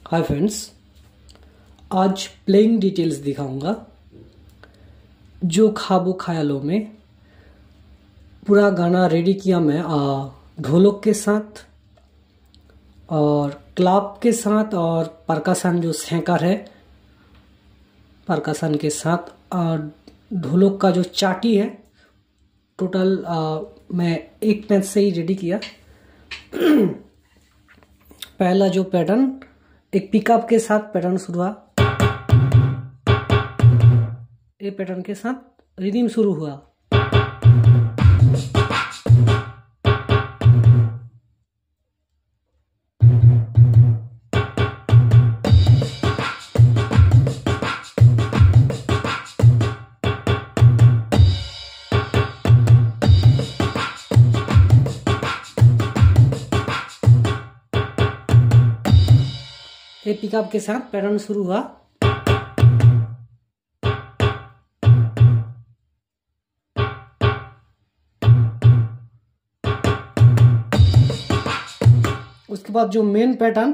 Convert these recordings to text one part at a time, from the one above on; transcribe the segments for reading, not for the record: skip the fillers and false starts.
हाय friends, आज playing details दिखाऊंगा। जो ख्वाबों ख्यालों में पूरा गाना रेडी किया मैं ढोलक के साथ और क्लैप के साथ और परकशन जो सैंकर है परकशन के साथ और ढोलक का जो चाटी है टोटल मैं एक मैच से ही रेडी किया। पहला जो पैटर्न एक पिकअप के साथ पैटर्न शुरू हुआ, ये पैटर्न के साथ रिदम शुरू हुआ। ये पिकअप के साथ पैटर्न शुरू हुआ। उसके बाद जो main pattern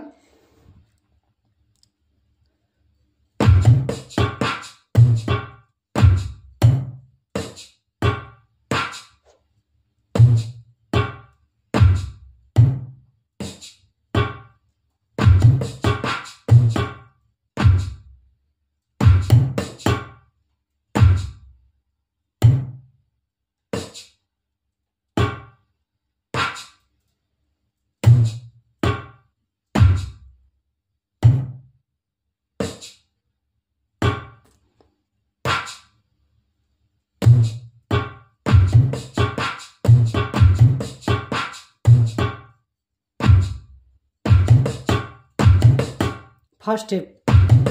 first step,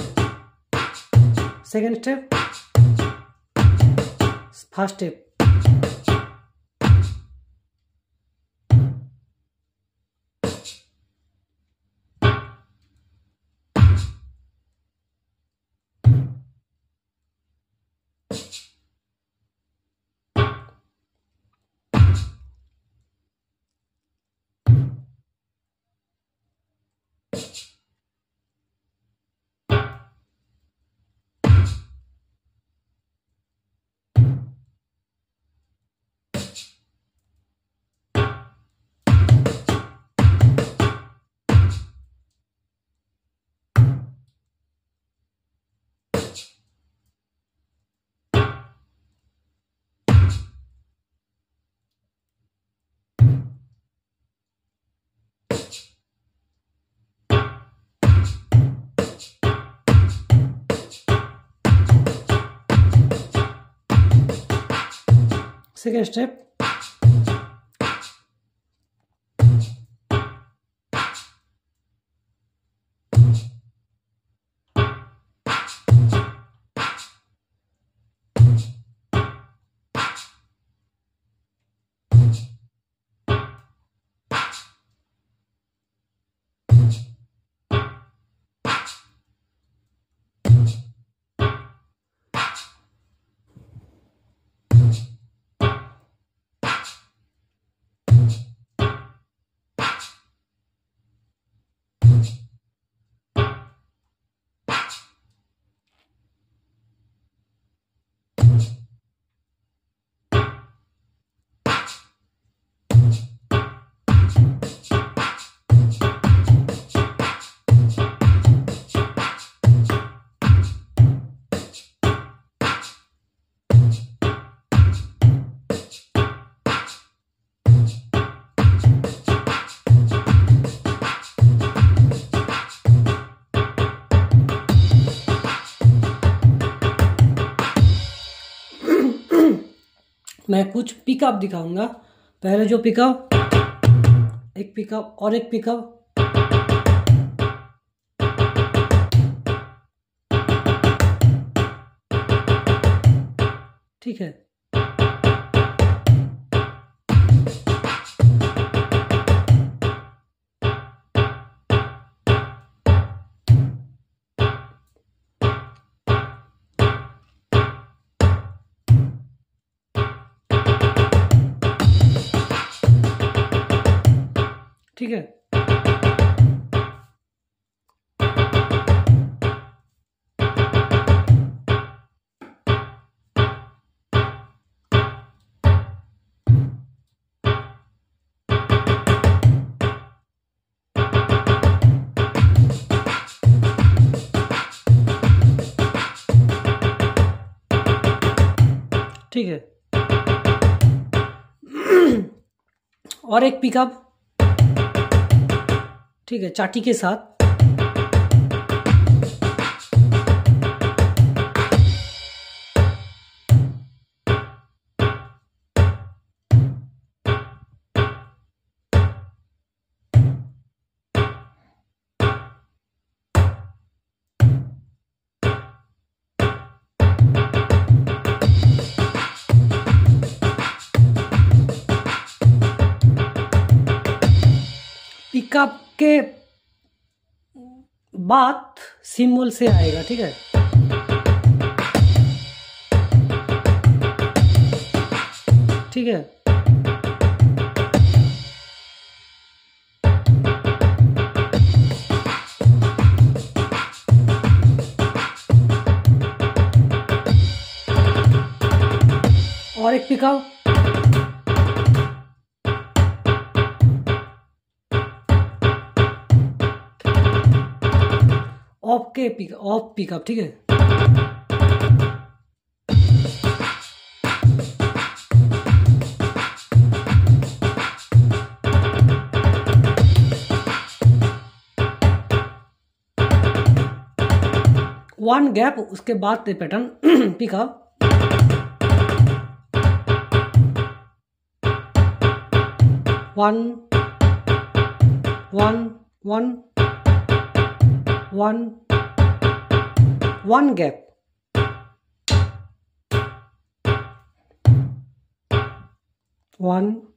second step, first step, second step, मैं कुछ पिकअप दिखाऊंगा। पहले जो पिकअप, एक पिकअप और एक पिकअप, ठीक है। ठीक है। ठीक है। और एक पिकअप, ठीक है, चाटी के साथ। पिकअप के बाद सिम्बल से आएगा, ठीक है। ठीक है, और एक पिकअप, ऑफ पिकअप, ठीक है। वन गैप, उसके बाद pattern pickup, one one one one one gap, one